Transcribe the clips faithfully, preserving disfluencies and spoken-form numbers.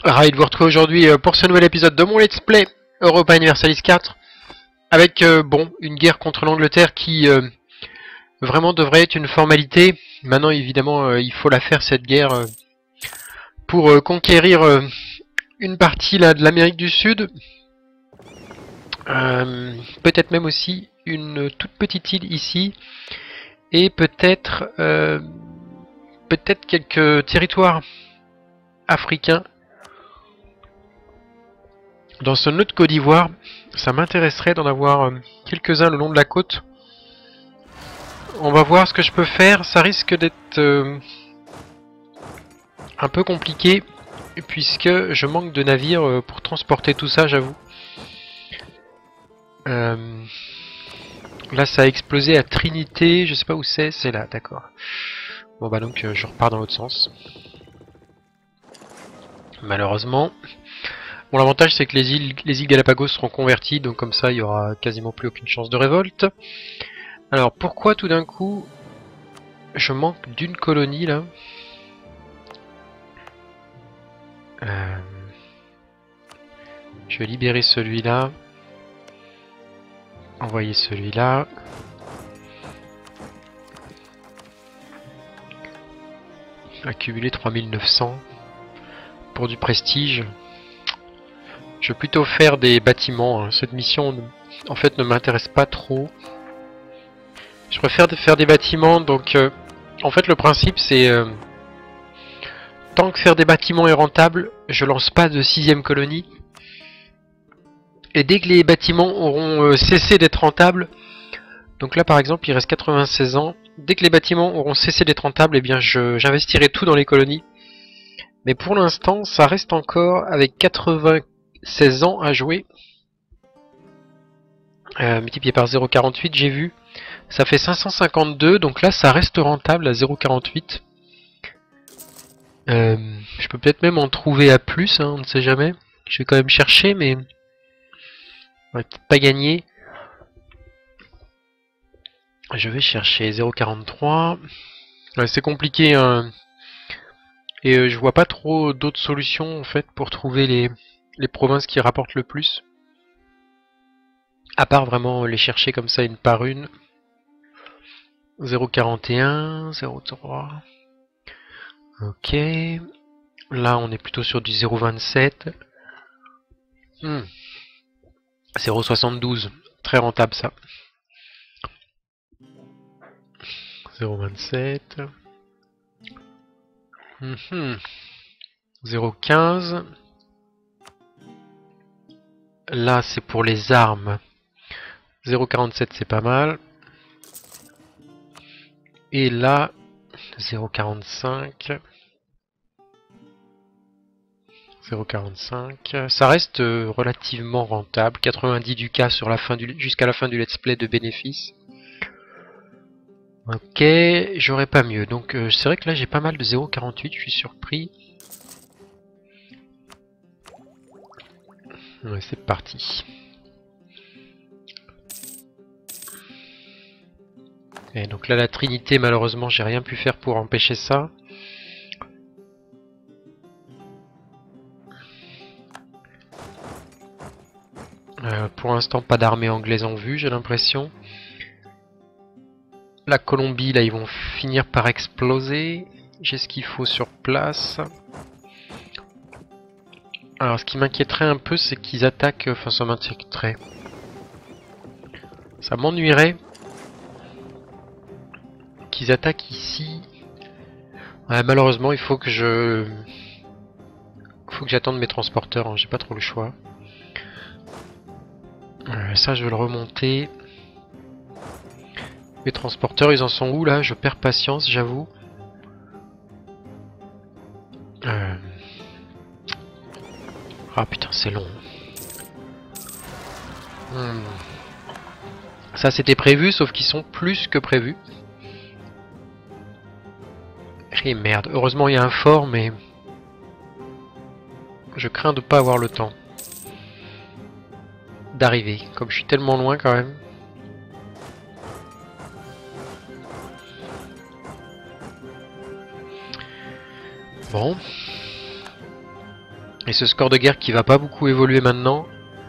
Ravi de vous retrouver aujourd'hui euh, pour ce nouvel épisode de mon Let's Play Europa Universalis quatre avec euh, bon une guerre contre l'Angleterre qui euh, vraiment devrait être une formalité. Maintenant évidemment euh, il faut la faire cette guerre euh, pour euh, conquérir euh, une partie là, de l'Amérique du Sud, euh, peut-être même aussi une toute petite île ici et peut-être euh, peut-être quelques territoires africains. Dans ce nœud de Côte d'Ivoire, ça m'intéresserait d'en avoir euh, quelques-uns le long de la côte. On va voir ce que je peux faire. Ça risque d'être euh, un peu compliqué puisque je manque de navires euh, pour transporter tout ça, j'avoue. Euh, là, ça a explosé à Trinité. Je sais pas où c'est. C'est là, d'accord. Bon bah donc euh, je repars dans l'autre sens. Malheureusement. Bon, l'avantage c'est que les îles, les îles Galapagos seront converties, donc comme ça il y aura quasiment plus aucune chance de révolte. Alors pourquoi tout d'un coup je manque d'une colonie là? euh, Je vais libérer celui-là, envoyer celui-là. Accumuler trois mille neuf cents pour du prestige. Je vais plutôt faire des bâtiments, hein. Cette mission en fait ne m'intéresse pas trop. Je préfère faire des bâtiments, donc euh, en fait le principe c'est euh, tant que faire des bâtiments est rentable, je lance pas de sixième colonie. Et dès que les bâtiments auront euh, cessé d'être rentables, donc là par exemple il reste quatre-vingt-seize ans, dès que les bâtiments auront cessé d'être rentables, eh bien j'investirai tout dans les colonies. Mais pour l'instant ça reste encore avec quatre-vingt-seize ans à jouer. Euh, multiplié par zéro virgule quarante-huit, j'ai vu. Ça fait cinq cent cinquante-deux, donc là ça reste rentable à zéro virgule quarante-huit. Euh, je peux peut-être même en trouver à plus, hein, on ne sait jamais. Je vais quand même chercher, mais on va peut-être pas gagner. Je vais chercher zéro virgule quarante-trois. Ouais, c'est compliqué, hein. Et euh, je vois pas trop d'autres solutions en fait pour trouver les, les provinces qui rapportent le plus. À part vraiment les chercher comme ça une par une. zéro virgule quarante et un, zéro virgule trois. Ok. Là on est plutôt sur du zéro virgule vingt-sept. Hmm. zéro virgule soixante-douze. Très rentable ça. zéro virgule vingt-sept. Hmm. zéro virgule quinze. Là c'est pour les armes. zéro virgule quarante-sept c'est pas mal. Et là zéro virgule quarante-cinq. zéro virgule quarante-cinq. Ça reste euh, relativement rentable. quatre-vingt-dix du cas sur la fin du jusqu'à la fin du let's play de bénéfices. Ok, j'aurais pas mieux. Donc euh, c'est vrai que là j'ai pas mal de zéro virgule quarante-huit, je suis surpris. Ouais, c'est parti. Et donc là la Trinité, malheureusement j'ai rien pu faire pour empêcher ça. Euh, pour l'instant pas d'armée anglaise en vue, j'ai l'impression. La Colombie là ils vont finir par exploser. J'ai ce qu'il faut sur place. Alors ce qui m'inquiéterait un peu c'est qu'ils attaquent, enfin ça m'inquiéterait. Ça m'ennuierait qu'ils attaquent ici. Ouais, malheureusement il faut que je... faut que j'attende mes transporteurs, hein. J'ai pas trop le choix. Euh, ça je vais le remonter. Les transporteurs ils en sont où là? Je perds patience, j'avoue. Euh... Ah putain c'est long. Hmm. Ça c'était prévu sauf qu'ils sont plus que prévus. Et merde, heureusement il y a un fort mais je crains de pas avoir le temps d'arriver, comme je suis tellement loin quand même. Bon. Et ce score de guerre qui va pas beaucoup évoluer maintenant.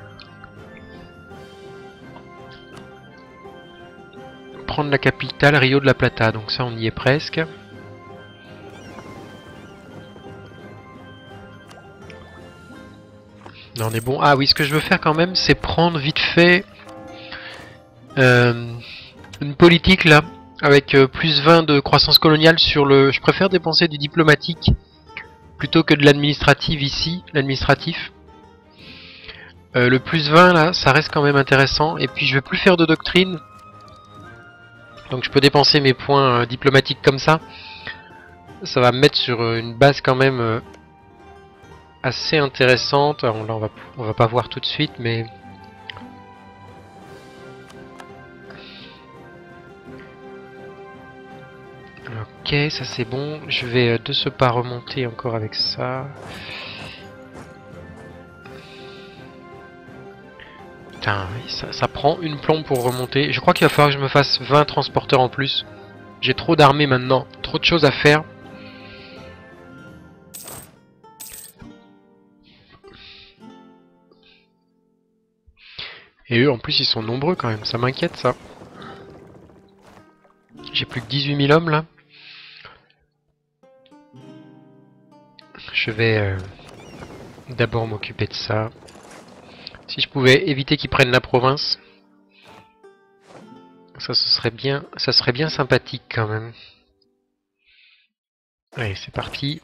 Prendre la capitale, Rio de la Plata, donc ça on y est presque. Là on est bon. Ah oui, ce que je veux faire quand même, c'est prendre vite fait euh, une politique là, avec euh, plus vingt de croissance coloniale sur le... Je préfère dépenser du diplomatique plutôt que de l'administratif ici, l'administratif. Euh, le plus vingt là, ça reste quand même intéressant. Et puis je vais plus faire de doctrine. Donc je peux dépenser mes points euh, diplomatiques comme ça. Ça va me mettre sur euh, une base quand même euh, assez intéressante. Alors là on va, on va pas voir tout de suite, mais... Ok, ça c'est bon. Je vais euh, de ce pas remonter encore avec ça. Putain, ça, ça prend une plombe pour remonter. Je crois qu'il va falloir que je me fasse vingt transporteurs en plus. J'ai trop d'armées maintenant, trop de choses à faire. Et eux en plus ils sont nombreux quand même, ça m'inquiète ça. J'ai plus que dix-huit mille hommes là. Je vais euh, d'abord m'occuper de ça. Si je pouvais éviter qu'ils prennent la province, ça ce serait bien, ça serait bien sympathique quand même. Allez, c'est parti.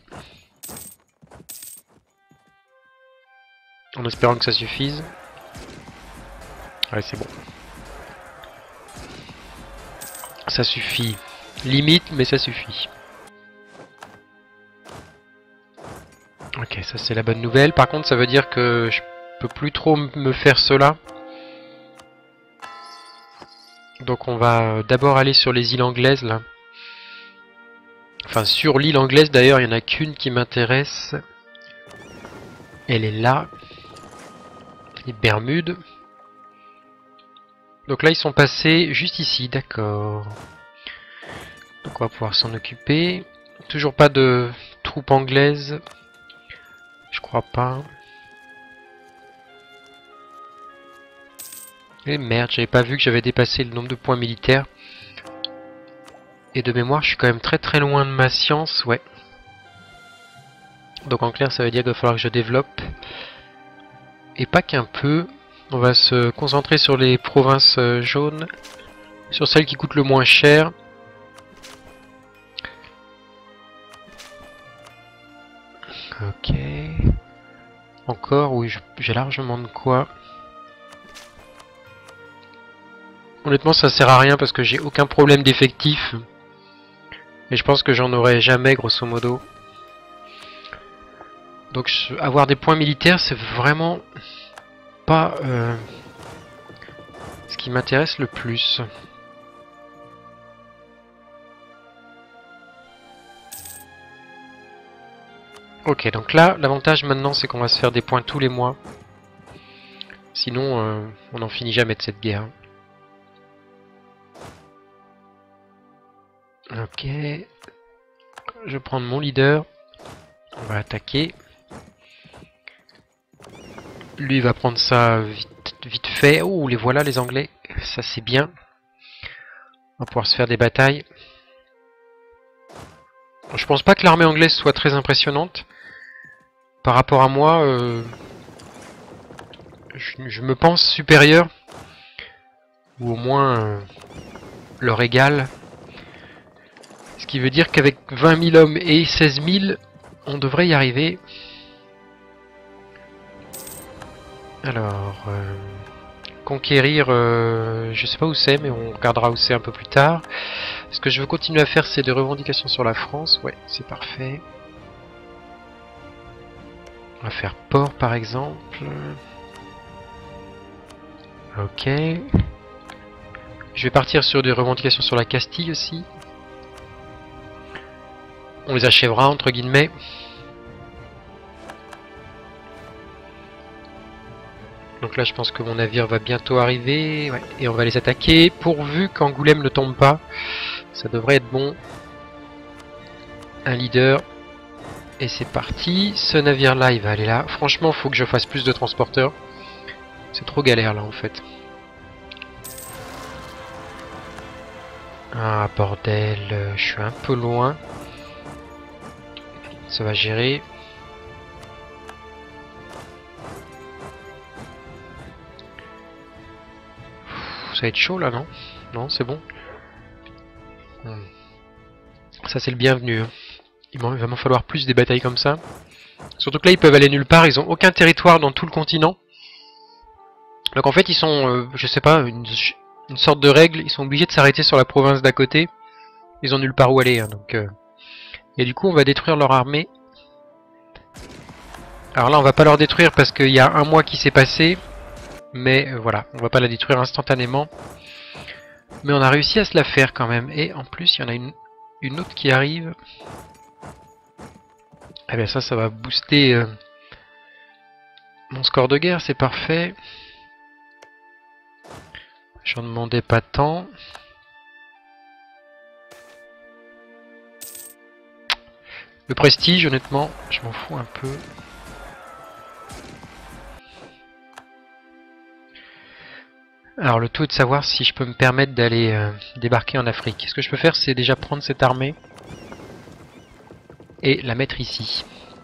En espérant que ça suffise. Allez, c'est bon. Ça suffit. Limite, mais ça suffit. Ok, ça c'est la bonne nouvelle. Par contre, ça veut dire que je peux plus trop me faire cela. Donc on va d'abord aller sur les îles anglaises là. Enfin sur l'île anglaise d'ailleurs, il n'y en a qu'une qui m'intéresse. Elle est là. Les Bermudes. Donc là ils sont passés juste ici, d'accord. Donc on va pouvoir s'en occuper. Toujours pas de troupes anglaises. Je crois pas. Et merde, j'avais pas vu que j'avais dépassé le nombre de points militaires. Et de mémoire, je suis quand même très très loin de ma science, ouais. Donc en clair, ça veut dire qu'il va falloir que je développe. Et pas qu'un peu. On va se concentrer sur les provinces jaunes. Sur celles qui coûtent le moins cher. Ok. Encore, oui, j'ai largement de quoi. Honnêtement, ça sert à rien parce que j'ai aucun problème d'effectif. Et je pense que j'en aurai jamais, grosso modo. Donc, avoir des points militaires, c'est vraiment pas euh, ce qui m'intéresse le plus. Ok, donc là, l'avantage maintenant, c'est qu'on va se faire des points tous les mois. Sinon, euh, on n'en finit jamais de cette guerre. Ok. Je vais prendre mon leader. On va attaquer. Lui va prendre ça vite, vite fait. Oh, les voilà les Anglais. Ça c'est bien. On va pouvoir se faire des batailles. Je pense pas que l'armée anglaise soit très impressionnante. Par rapport à moi, euh, je, je me pense supérieur. Ou au moins euh, leur égal. Ce qui veut dire qu'avec vingt mille hommes et seize mille, on devrait y arriver. Alors, euh, conquérir, euh, je sais pas où c'est, mais on regardera où c'est un peu plus tard. Ce que je veux continuer à faire, c'est des revendications sur la France. Ouais, c'est parfait. On va faire port, par exemple. Ok. Je vais partir sur des revendications sur la Castille aussi. On les achèvera, entre guillemets. Donc là, je pense que mon navire va bientôt arriver. Ouais, et on va les attaquer. Pourvu qu'Angoulême ne tombe pas. Ça devrait être bon. Un leader. Et c'est parti. Ce navire-là, il va aller là. Franchement, faut que je fasse plus de transporteurs. C'est trop galère là en fait. Ah bordel, euh, je suis un peu loin. Ça va gérer. Ça va être chaud là, non? Non, c'est bon. Hmm. Ça c'est le bienvenu. Hein. Il va m'en falloir plus des batailles comme ça. Surtout que là ils peuvent aller nulle part, ils ont aucun territoire dans tout le continent. Donc en fait ils sont, euh, je sais pas, une, une sorte de règle, ils sont obligés de s'arrêter sur la province d'à côté. Ils ont nulle part où aller. Hein, donc, euh... Et du coup on va détruire leur armée. Alors là on va pas leur détruire parce qu'il y a un mois qui s'est passé. Mais euh, voilà, on va pas la détruire instantanément. Mais on a réussi à se la faire quand même. Et en plus il y en a une, une autre qui arrive. Eh bien ça, ça va booster euh, mon score de guerre, c'est parfait. J'en demandais pas tant. Le prestige, honnêtement, je m'en fous un peu. Alors le tout est de savoir si je peux me permettre d'aller euh, débarquer en Afrique. Ce que je peux faire, c'est déjà prendre cette armée et la mettre ici.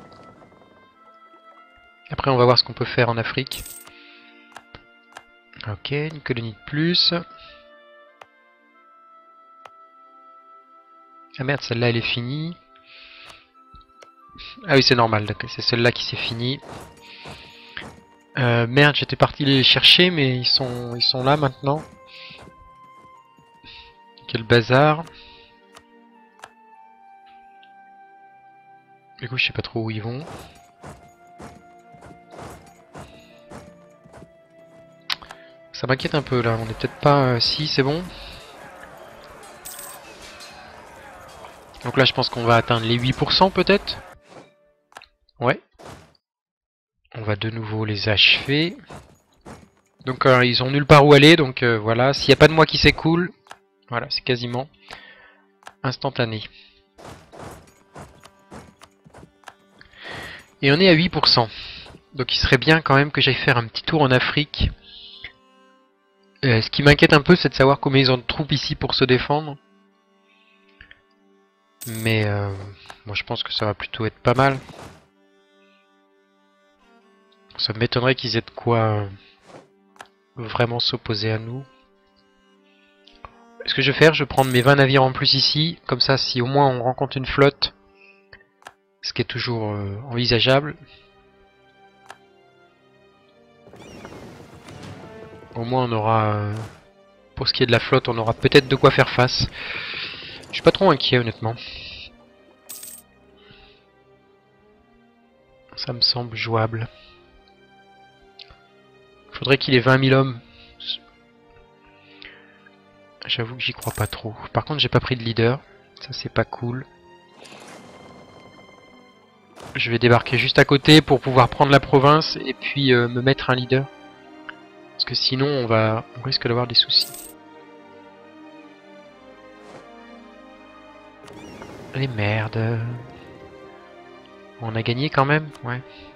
Après on va voir ce qu'on peut faire en Afrique. Ok, une colonie de plus. Ah merde, celle-là elle est finie. Ah oui c'est normal, c'est celle-là qui s'est finie. Euh, merde, j'étais parti les chercher mais ils sont, ils sont là maintenant. Quel bazar. Du coup je sais pas trop où ils vont. Ça m'inquiète un peu là, on est peut-être pas... Euh, si, c'est bon. Donc là je pense qu'on va atteindre les huit pour cent peut-être. Ouais. On va de nouveau les achever. Donc euh, ils ont nulle part où aller, donc euh, voilà. S'il n'y a pas de mois qui s'écoule, voilà, c'est quasiment instantané. Et on est à huit pour cent. Donc il serait bien quand même que j'aille faire un petit tour en Afrique. Euh, ce qui m'inquiète un peu, c'est de savoir combien ils ont de troupes ici pour se défendre. Mais euh, moi je pense que ça va plutôt être pas mal. Ça m'étonnerait qu'ils aient de quoi euh, vraiment s'opposer à nous. Ce que je vais faire, je vais prendre mes vingt navires en plus ici. Comme ça, si au moins on rencontre une flotte, ce qui est toujours euh, envisageable. Au moins on aura... Euh, pour ce qui est de la flotte, on aura peut-être de quoi faire face. Je suis pas trop inquiet honnêtement. Ça me semble jouable. Faudrait qu'il ait vingt mille hommes. J'avoue que j'y crois pas trop. Par contre j'ai pas pris de leader. Ça c'est pas cool. Je vais débarquer juste à côté pour pouvoir prendre la province et puis euh, me mettre un leader. Parce que sinon on va on risque d'avoir des soucis. Les merdes. On a gagné quand même, ouais.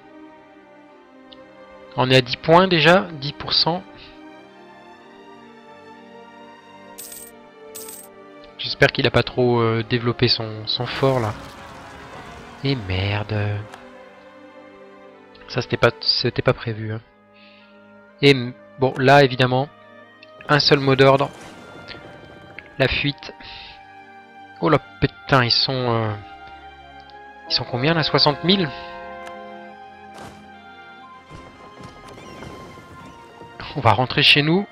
On est à dix points déjà, dix pour cent. J'espère qu'il a pas trop euh, développé son, son fort là. Et merde. Ça c'était pas c'était pas prévu. Hein. Et bon là évidemment, un seul mot d'ordre. La fuite. Oh là putain, ils sont... Euh... Ils sont combien là? soixante mille? On va rentrer chez nous.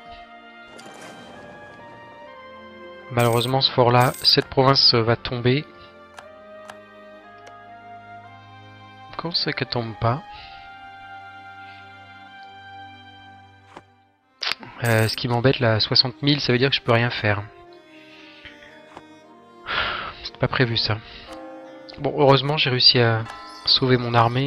Malheureusement ce fort là, cette province va tomber. Comment c'est qu'elle tombe pas? euh, Ce qui m'embête là, soixante mille, ça veut dire que je peux rien faire. C'était pas prévu ça. Bon, heureusement j'ai réussi à sauver mon armée.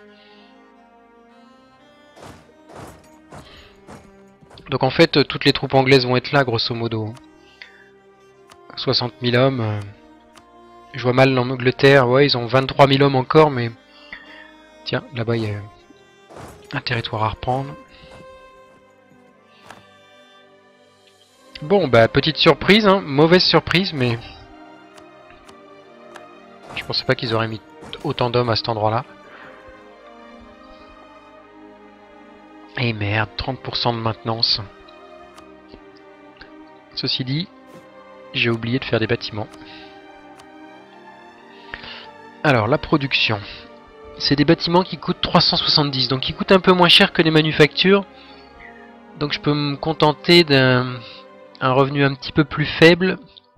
Donc en fait, toutes les troupes anglaises vont être là, grosso modo. soixante mille hommes. Je vois mal en Angleterre, ouais, ils ont vingt-trois mille hommes encore, mais... Tiens, là-bas, il y a un territoire à reprendre. Bon, bah, petite surprise, hein, mauvaise surprise, mais... Je pensais pas qu'ils auraient mis autant d'hommes à cet endroit-là. Et merde, trente pour cent de maintenance. Ceci dit, j'ai oublié de faire des bâtiments. Alors, la production. C'est des bâtiments qui coûtent trois cent soixante-dix, donc qui coûtent un peu moins cher que les manufactures. Donc je peux me contenter d'un un revenu un petit peu plus faible.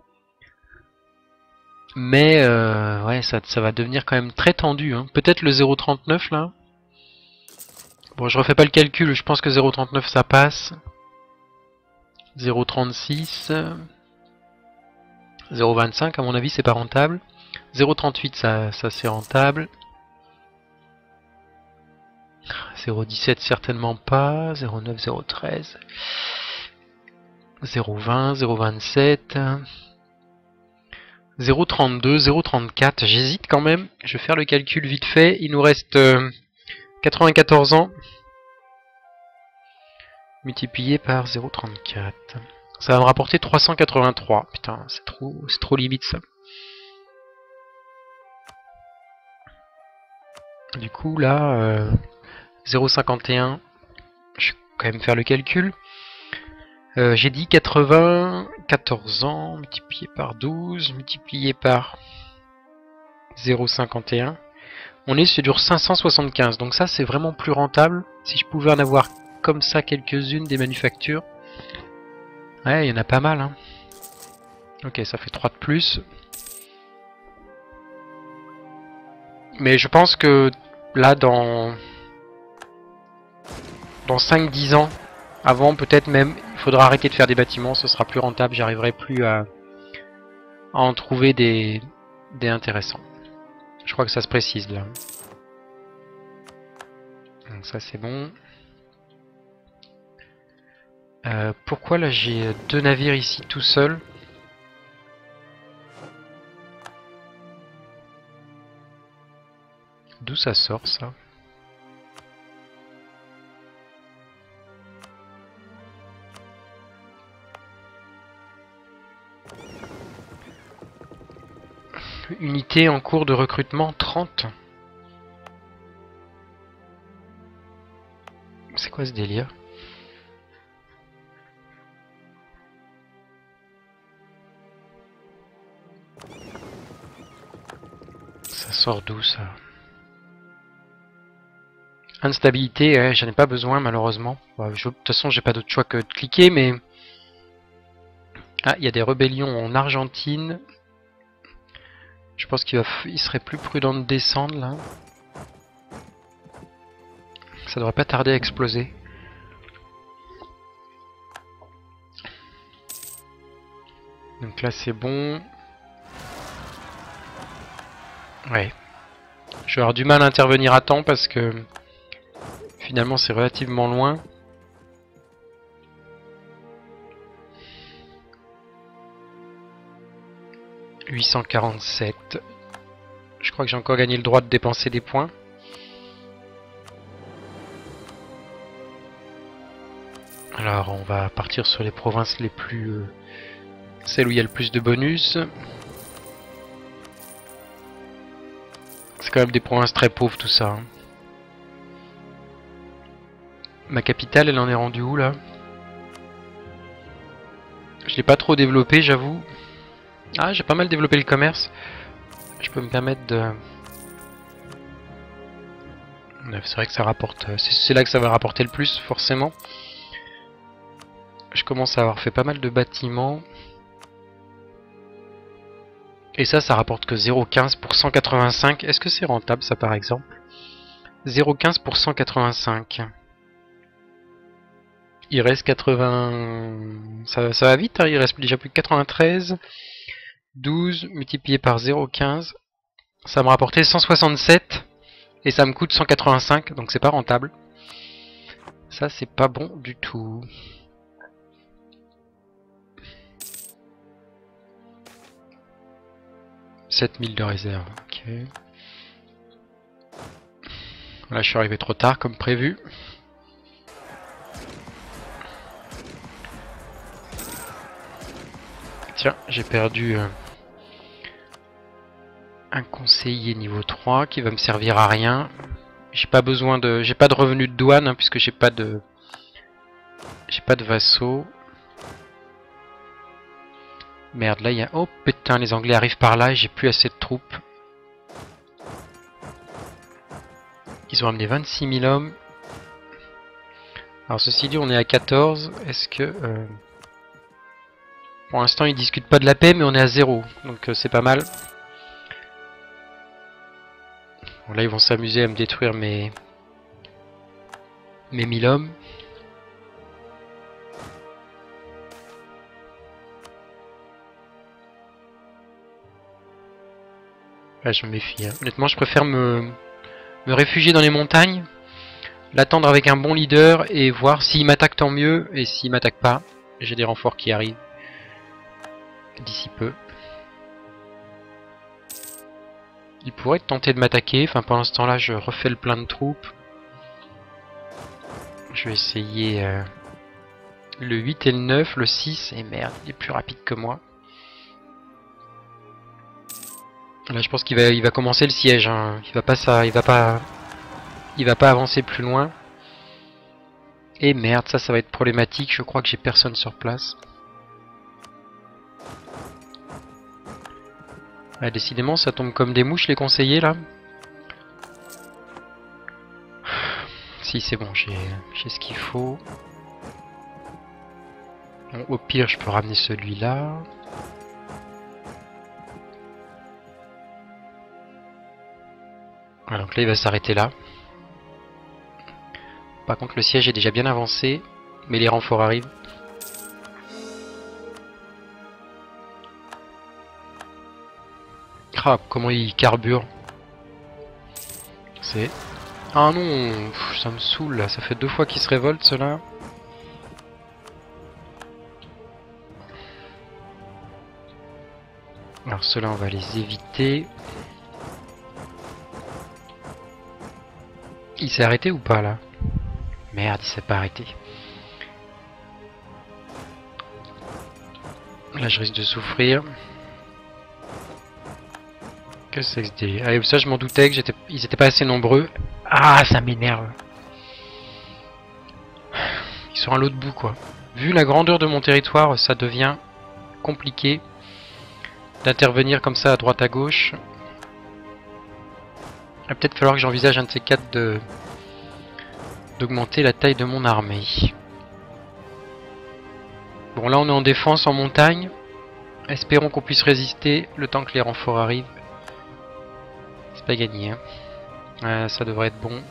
Mais euh, ouais, ça, ça va devenir quand même très tendu. Hein. Peut-être le zéro virgule trente-neuf là. Bon, je refais pas le calcul, je pense que zéro virgule trente-neuf ça passe. zéro virgule trente-six. zéro virgule vingt-cinq à mon avis c'est pas rentable. zéro virgule trente-huit ça, ça c'est rentable. zéro virgule dix-sept certainement pas. zéro virgule neuf, zéro virgule treize. zéro virgule vingt, zéro virgule vingt-sept. zéro virgule trente-deux, zéro virgule trente-quatre, j'hésite quand même. Je vais faire le calcul vite fait. Il nous reste euh, quatre-vingt-quatorze ans. Multiplié par zéro virgule trente-quatre. Ça va me rapporter trois cent quatre-vingt-trois. Putain, c'est trop, c'est trop limite ça. Du coup là, euh, zéro virgule cinquante et un. Je vais quand même faire le calcul. Euh, J'ai dit quatre-vingt-quatorze ans multiplié par douze, multiplié par zéro virgule cinquante et un. On est sur cinq cent soixante-quinze, donc ça c'est vraiment plus rentable. Si je pouvais en avoir comme ça quelques-unes des manufactures. Ouais, il y en a pas mal. Hein. Ok, ça fait trois de plus. Mais je pense que là, dans, dans cinq dix ans, avant peut-être même, il faudra arrêter de faire des bâtiments, ce sera plus rentable, j'arriverai plus à, à en trouver des, des intéressants. Je crois que ça se précise là. Donc ça c'est bon. Euh, pourquoi là j'ai deux navires ici tout seuls? D'où ça sort ça? Unité en cours de recrutement trente. C'est quoi ce délire? Ça sort d'où ça? Instabilité, ouais, j'en ai pas besoin malheureusement. Bah, je, de toute façon, j'ai pas d'autre choix que de cliquer, mais... Ah, il y a des rébellions en Argentine. Je pense qu'il il serait plus prudent de descendre là. Ça devrait pas tarder à exploser. Donc là c'est bon. Ouais. Je vais avoir du mal à intervenir à temps parce que finalement c'est relativement loin. huit cent quarante-sept. Je crois que j'ai encore gagné le droit de dépenser des points. Alors on va partir sur les provinces les plus... Euh, celles où il y a le plus de bonus. C'est quand même des provinces très pauvres tout ça. Hein. Ma capitale elle en est rendue où là? Je l'ai pas trop développé j'avoue. Ah j'ai pas mal développé le commerce. Je peux me permettre de... C'est vrai que ça rapporte... C'est là que ça va rapporter le plus forcément. Je commence à avoir fait pas mal de bâtiments. Et ça, ça rapporte que zéro virgule quinze pour cent quatre-vingt-cinq. Est-ce que c'est rentable ça par exemple? zéro virgule quinze pour cent quatre-vingt-cinq. Il reste quatre-vingts... Ça, ça va vite, hein, il reste déjà plus que quatre-vingt-treize. douze multiplié par zéro virgule quinze. Ça me rapportait cent soixante-sept. Et ça me coûte cent quatre-vingt-cinq, donc c'est pas rentable. Ça, c'est pas bon du tout. sept mille de réserve, ok. Là je suis arrivé trop tard comme prévu. Tiens, j'ai perdu euh, un conseiller niveau trois qui va me servir à rien. J'ai pas besoin de. J'ai pas de revenus de douane hein, puisque j'ai pas de. J'ai pas de vassaux. Merde, là il y a. Oh putain, les Anglais arrivent par là et j'ai plus assez de troupes. Ils ont amené vingt-six mille hommes. Alors ceci dit, on est à quatorze. Est-ce que... Euh... Pour l'instant, ils discutent pas de la paix, mais on est à zéro. Donc euh, c'est pas mal. Bon, là, ils vont s'amuser à me détruire mes... mes mille hommes. Là, je me méfie. Hein. Honnêtement, je préfère me... me réfugier dans les montagnes. L'attendre avec un bon leader et voir s'il m'attaque tant mieux. Et s'il m'attaque pas, j'ai des renforts qui arrivent. D'ici peu. Il pourrait tenter de m'attaquer. Enfin, pendant ce temps-là, je refais le plein de troupes. Je vais essayer euh, le huit et le neuf, le six. Et merde, il est plus rapide que moi. Là, je pense qu'il va, il va commencer le siège. Hein. Il va pas ça, il va pas, il va pas avancer plus loin. Et merde, ça, ça va être problématique. Je crois que j'ai personne sur place. Ah, décidément, ça tombe comme des mouches les conseillers là. Si c'est bon, j'ai ce qu'il faut. Bon, au pire, je peux ramener celui-là. Voilà, donc là, il va s'arrêter là. Par contre, le siège est déjà bien avancé, mais les renforts arrivent. Ah, comment il carbure. C'est... Ah non, pff, ça me saoule là, ça fait deux fois qu'il se révolte ceux-là. Alors ceux-là on va les éviter. Il s'est arrêté ou pas là? Merde, il s'est pas arrêté. Là je risque de souffrir. Qu'est-ce que c'est que des... Ah, ça je m'en doutais que j'étais... ils étaient pas assez nombreux. Ah, ça m'énerve. Ils sont à l'autre bout quoi. Vu la grandeur de mon territoire, ça devient compliqué d'intervenir comme ça à droite à gauche. Il va peut-être falloir que j'envisage un de ces quatre de d'augmenter la taille de mon armée. Bon là on est en défense en montagne. Espérons qu'on puisse résister le temps que les renforts arrivent. C'est pas gagné hein. Euh, ça devrait être bon.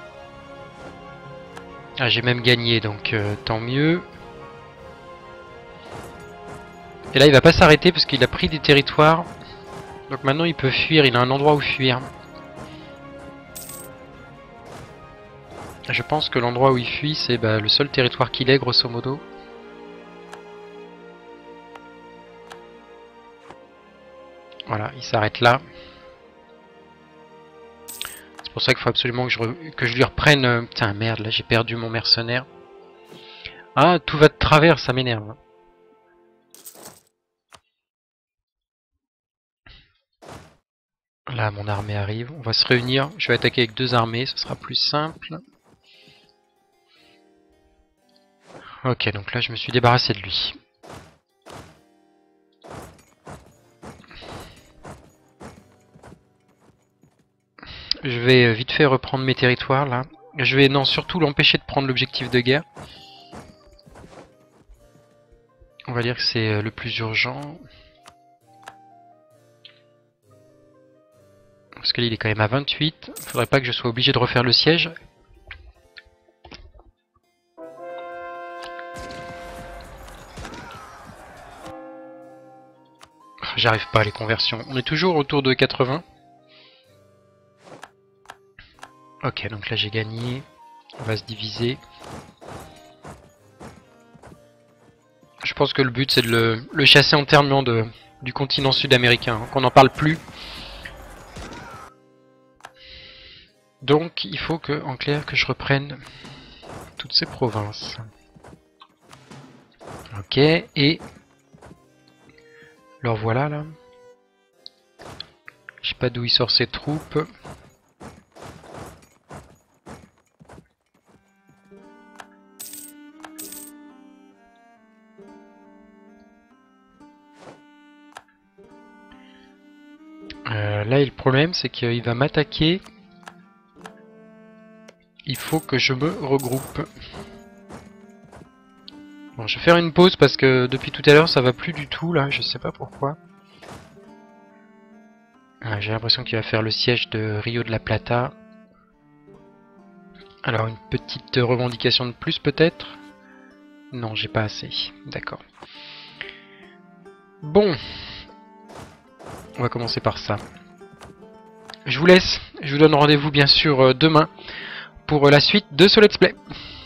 Ah, j'ai même gagné donc euh, tant mieux. Et là il va pas s'arrêter parce qu'il a pris des territoires. Donc maintenant il peut fuir, il a un endroit où fuir. Je pense que l'endroit où il fuit c'est bah, le seul territoire qu'il ait grosso modo. Voilà, il s'arrête là. C'est pour ça qu'il faut absolument que je, re... que je lui reprenne... Euh... Putain merde, là j'ai perdu mon mercenaire. Ah, tout va de travers, ça m'énerve. Là, mon armée arrive. On va se réunir. Je vais attaquer avec deux armées, ce sera plus simple. Ok, donc là, je me suis débarrassé de lui. Je vais vite fait reprendre mes territoires, là. Je vais, non, surtout l'empêcher de prendre l'objectif de guerre. On va dire que c'est le plus urgent. Parce que là, il est quand même à vingt-huit. Faudrait pas que je sois obligé de refaire le siège. J'arrive pas à les conversions. On est toujours autour de quatre-vingts. Ok, donc là j'ai gagné. On va se diviser. Je pense que le but c'est de le, le chasser en terminant de, du continent sud-américain, hein, qu'on n'en parle plus. Donc il faut que, en clair, que je reprenne toutes ces provinces. Ok, et... alors voilà là. Je sais pas d'où il sort ses troupes. Euh, là, le problème, c'est qu'il va m'attaquer. Il faut que je me regroupe. Bon, je vais faire une pause parce que depuis tout à l'heure, ça va plus du tout, là. Je sais pas pourquoi. Ah, j'ai l'impression qu'il va faire le siège de Rio de la Plata. Alors, une petite revendication de plus, peut-être? Non, j'ai pas assez. D'accord. Bon. On va commencer par ça. Je vous laisse. Je vous donne rendez-vous, bien sûr, demain pour la suite de ce let's play.